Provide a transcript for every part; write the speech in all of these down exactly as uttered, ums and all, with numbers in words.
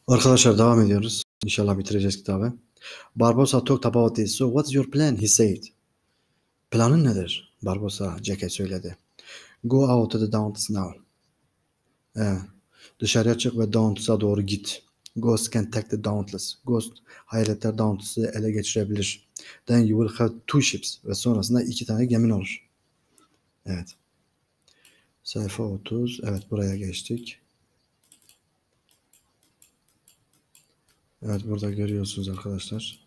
Arkadaşlar devam ediyoruz. İnşallah bitireceğiz kitabı. Barbosa talked about this. So what's your plan? He said. Planın nedir? Barbosa Jack'e söyledi. Go out to the Dauntless now. Ee, dışarıya çık ve Dauntless'a doğru git. Ghost can take the Dauntless. Ghost hayaletler Dauntless'ı ele geçirebilir. Then you will have two ships. Ve sonrasında iki tane gemin olur. Evet. Sayfa otuz. Evet, buraya geçtik. Evet, burada görüyorsunuz arkadaşlar.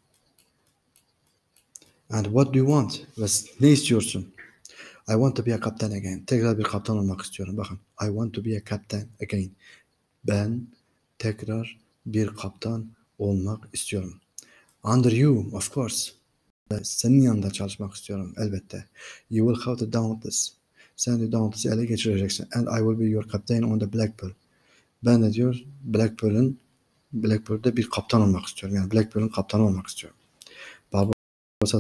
And what do you want? Ve ne istiyorsun? I want to be a captain again. Tekrar bir kaptan olmak istiyorum. Bakın. I want to be a captain again. Ben tekrar bir kaptan olmak istiyorum. Under you, of course. Senin yanında çalışmak istiyorum elbette. You will have the Dauntless. Sen de Dauntless'ı ele geçireceksin. And I will be your captain on the Black Pearl. Ben de diyor Black Pearl'ün Black Pearl'de bir kaptan olmak istiyorum. Yani Black Pearl'ün kaptanı olmak istiyorum. Barbosa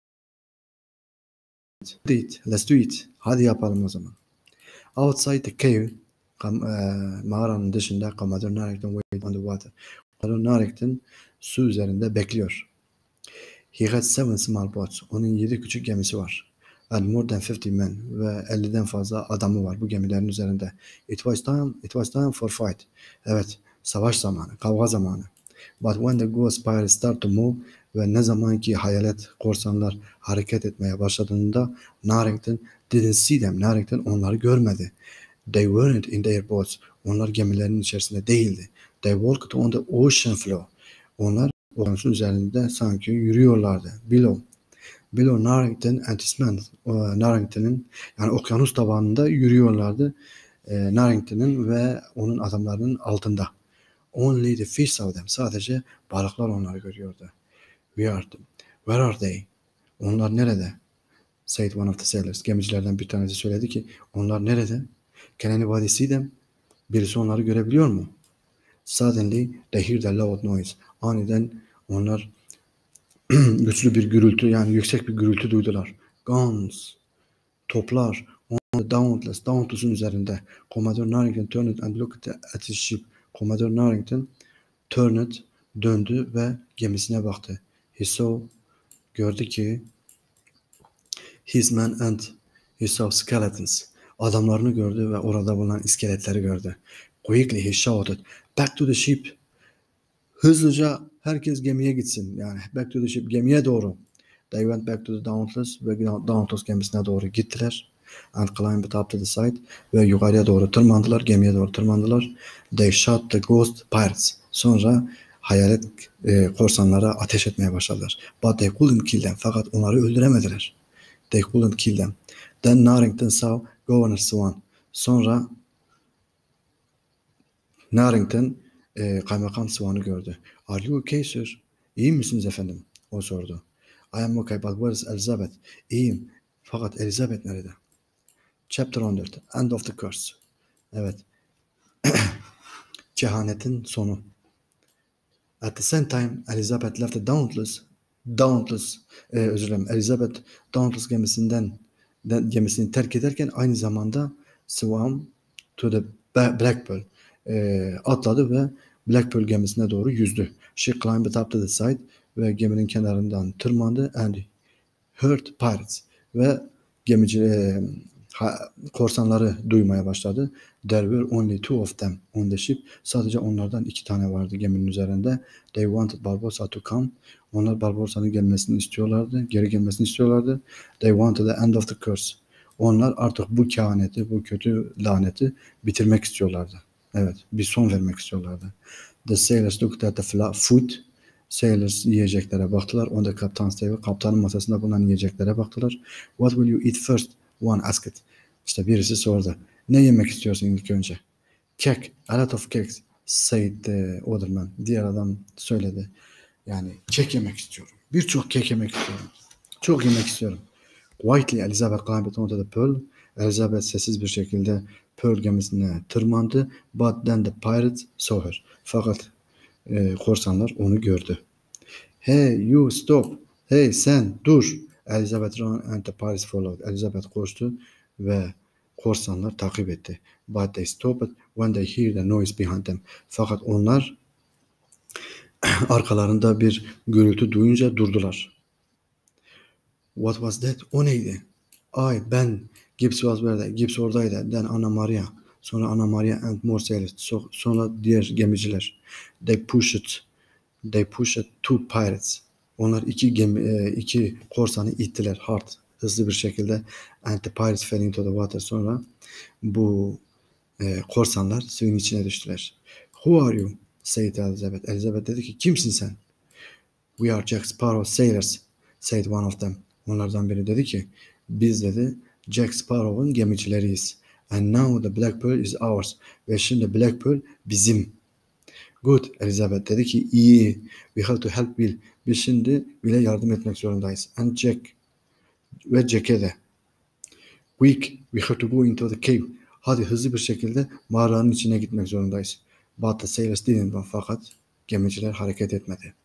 do it. Let's do it. Hadi yapalım o zaman. Outside the cave, kam, e, mağaranın dışında Commodore Narrington waited on the water. Commodore Narrington su üzerinde bekliyor. He had seven small boats. Onun yedi küçük gemisi var. And more than fifty men. Ve elliden fazla adamı var bu gemilerin üzerinde. It was time, it was time for fight. Evet, savaş zamanı, kavga zamanı. But when the ghost pirates start to move ve ne zaman ki hayalet korsanlar hareket etmeye başladığında Narrington didn't see them. Narrington onları görmedi. They weren't in their boats. Onlar gemilerin içerisinde değildi. They walked on the ocean floor. Onlar okyanusun üzerinde sanki yürüyorlardı. Below. Below Narrington and his men. Narrington'ın yani okyanus tabanında yürüyorlardı. E, Narrington'ın ve onun adamlarının altında. Only the fish saw them. Sadece balıklar onları görüyordu. We are them. Where are they? Onlar nerede? Said one of the sailors. Gemicilerden bir tanesi söyledi ki onlar nerede? Can anybody see them? Birisi onları görebiliyor mu? Suddenly they hear the loud noise. Aniden onlar güçlü bir gürültü yani yüksek bir gürültü duydular. Guns. Toplar. On the Dauntless. Dauntless'ın üzerinde. Commodore Narrington turned and looked at his ship. Commodore Narrington turned döndü ve gemisine baktı. He saw gördü ki his men and he saw skeletons. Adamlarını gördü ve orada bulunan iskeletleri gördü. Quickly he shouted, back to the ship. Hızlıca herkes gemiye gitsin. Yani back to the ship, gemiye doğru. They went back to the Dauntless ve Dauntless gemisine doğru gittiler. And climbed up to the side ve yukarıya doğru tırmandılar, gemiye doğru tırmandılar. They shot the ghost pirates. Sonra hayalet e, korsanlara ateş etmeye başladılar. But they couldn't kill them. Fakat onları öldüremediler. They couldn't kill them. Then Narrington saw Governor Swan. Sonra Narrington e, Kaymakam Swan'ı gördü. Are you okay sir? İyi misiniz efendim? O sordu. I am okay but where is Elizabeth? İyiyim. Fakat Elizabeth nerede? Chapter on dört. End of the curse. Evet. Kehanetin sonu. At the same time Elizabeth left the Dauntless. Dauntless. E, özür dilerim. Elizabeth Dauntless gemisinden de, gemisini terk ederken aynı zamanda swam to the Black Pearl. E, atladı ve Black Pearl gemisine doğru yüzdü. She climbed up to the side ve geminin kenarından tırmandı and heard pirates ve gemici e, ha, korsanları duymaya başladı. There were only two of them on the ship. Sadece onlardan iki tane vardı geminin üzerinde. They wanted Barbosa to come. Onlar Barbosa'nın gelmesini istiyorlardı. Geri gelmesini istiyorlardı. They wanted the end of the curse. Onlar artık bu kehaneti, bu kötü laneti bitirmek istiyorlardı. Evet, bir son vermek istiyorlardı. The sailors looked at the food. Sailors yiyeceklere baktılar. On the captain's table. Kaptanın masasında bulunan yiyeceklere baktılar. What will you eat first? One asked. İşte birisi sordu. Ne yemek istiyorsun ilk önce? Cake. A lot of cakes. Said the other man. Diğer adam söyledi. Yani kek yemek istiyorum. Birçok kek yemek istiyorum. Çok yemek istiyorum. Quietly Elizabeth climbed onto the Pearl. Elizabeth sessiz bir şekilde Pearl gemisine tırmandı. But then the pirates saw her. Fakat e, korsanlar onu gördü. Hey you stop. Hey sen dur. Elizabeth ran and the pirates followed. Elizabeth koştu ve korsanlar takip etti. But they stopped when they hear the noise behind them. Fakat onlar Arkalarında bir gürültü duyunca durdular. What was that? O neydi? I, ben. Gibbs was where? Gibbs oradaydı. Then Anna Maria. Sonra Anna Maria and more sailors. So, sonra diğer gemiciler. They pushed. They pushed two pirates. Onlar iki gemi, iki korsanı ittiler hard, hızlı bir şekilde. And the pirates fell into the water. Sonra bu e, korsanlar suyun içine düştüler. Who are you? Said Elizabeth. Elizabeth dedi ki kimsin sen? We are Jack Sparrow sailors, said one of them. Onlardan biri dedi ki biz dedi Jack Sparrow'un gemicileriyiz. And now the Black Pearl is ours. Ve şimdi Black Pearl bizim. Good. Elizabeth dedi ki iyi. We have to help Will. Biz şimdi Will'e yardım etmek zorundayız. And Jack. Ve Jack'e de. Quick. We have to go into the cave. Hadi hızlı bir şekilde mağaranın içine gitmek zorundayız. But the sailors didn't. Fakat gemiciler hareket etmedi.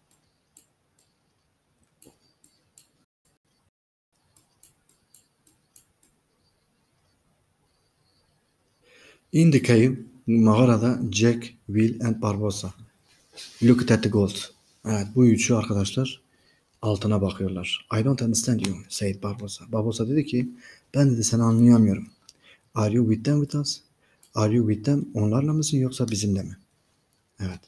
In the cave, mağarada Jack, Will and Barbossa. Look at the gold. Evet, bu üçü arkadaşlar altına bakıyorlar. I don't understand you, said Barbossa. Barbossa dedi ki ben dedi seni anlayamıyorum. Are you with them with us? Are you with them? Onlarla mısın yoksa bizimle mi? Evet.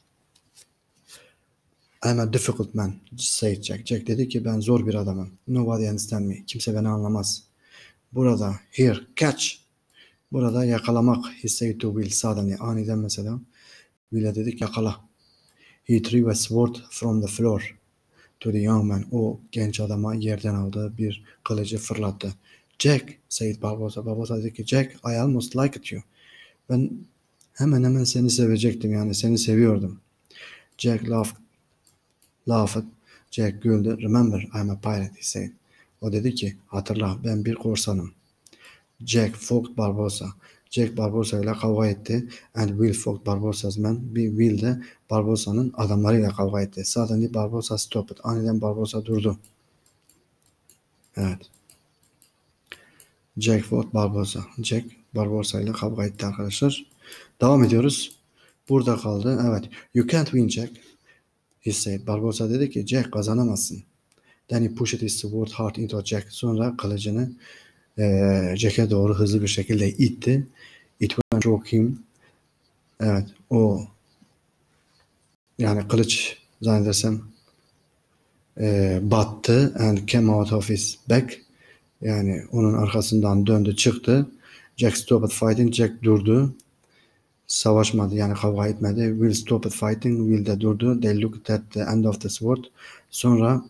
I'm a difficult man, said Jack. Jack dedi ki ben zor bir adamım. Nobody understand me. Kimse beni anlamaz. Burada, here, catch. Burada yakalamak. He said to Will suddenly. Aniden mesela. Will'e dedik yakala. He threw a sword from the floor to the young man. O genç adama yerden aldığı bir kılıcı fırlattı. Jack, said Barbossa. Barbossa dedi ki Jack, I almost liked you. Ben hemen hemen seni sevecektim yani seni seviyordum. Jack laughed. Laughed. Jack güldü. Remember, I'm a pirate, he said. O dedi ki hatırla ben bir korsanım. Jack fought Barbossa. Jack Barbossa ile kavga etti. And Will fought Barbossa's men. Bir Will de Barbossa'nın adamlarıyla kavga etti. Suddenly Barbossa stopped. Aniden Barbossa durdu. Evet. Jack fought Barbossa. Jack Barbossa ile kavga etti arkadaşlar. Devam ediyoruz. Burada kaldı. Evet. You can't win Jack. He said. Barbossa dedi ki Jack kazanamazsın. Then he pushed his sword hard into Jack. Sonra kılıcını e, Jack'e doğru hızlı bir şekilde itti. It went through him. Evet. O yani kılıç zannedersem e, battı and came out of his back. Yani onun arkasından döndü çıktı. Jack stopped fighting. Jack durdu. Savaşmadı yani kavga etmedi. Will stopped fighting. Will de durdu. They looked at the end of the sword. Sonra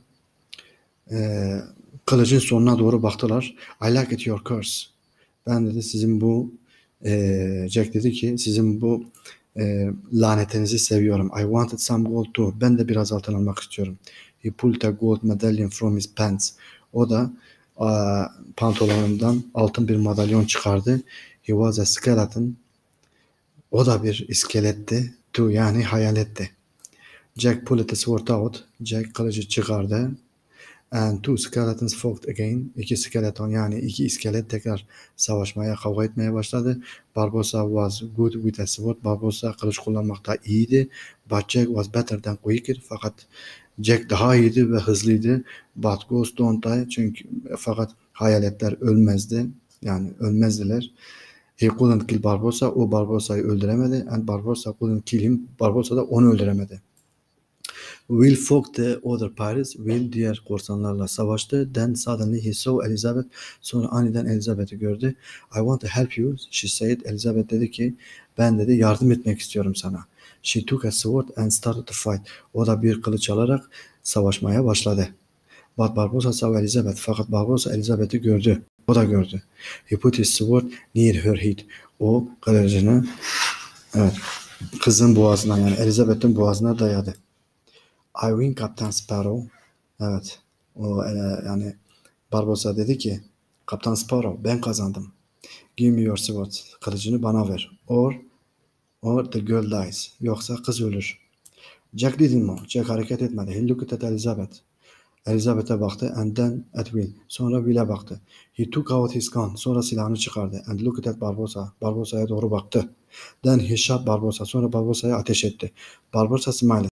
e, kılıcın sonuna doğru baktılar. I like it your curse. Ben dedi sizin bu e, Jack dedi ki sizin bu e, lanetinizi seviyorum. I wanted some gold too. Ben de biraz altın almak istiyorum. He pulled a gold medallion from his pants. O da a, pantolonundan altın bir madalyon çıkardı. He was a skeleton. O da bir iskeletti. Too yani hayaletti. Jack pulled the sword out. Jack kılıcı çıkardı. And two skeletons fought again. İki skeleton yani iki iskelet tekrar savaşmaya, kavga etmeye başladı. Barbossa was good with a sword. Barbossa kılıç kullanmakta iyiydi. But Jack was better than quicker. Fakat Jack daha iyiydi ve hızlıydı. But ghosts don't die. Çünkü fakat hayaletler ölmezdi. Yani ölmezdiler. He couldn't kill Barbossa. O Barbossa'yı öldüremedi. And Barbossa couldn't kill him. Barbossa da onu öldüremedi. Will fought the other pirates. Will diğer korsanlarla savaştı. Then suddenly he saw Elizabeth. Sonra aniden Elizabeth'i gördü. I want to help you, she said. Elizabeth dedi ki ben dedi yardım etmek istiyorum sana. She took a sword and started to fight. O da bir kılıç alarak savaşmaya başladı. But Barbossa saw Elizabeth. Fakat Barbossa Elizabeth'i gördü. O da gördü. He put his sword near her head. O kılıcını evet, kızın boğazına yani Elizabeth'in boğazına dayadı. I win Kaptan Sparrow. Evet. O e, yani Barbossa dedi ki Kaptan Sparrow ben kazandım. Give me your sword. Kılıcını bana ver. Or or the girl dies. Yoksa kız ölür. Jack didn't move. Jack hareket etmedi. He looked at Elizabeth. Elizabeth'e baktı and then at Will. Sonra Will'e baktı. He took out his gun. Sonra silahını çıkardı and looked at Barbossa. Barbossa'ya doğru baktı. Then he shot Barbossa. Sonra Barbossa'ya ateş etti. Barbossa smiled.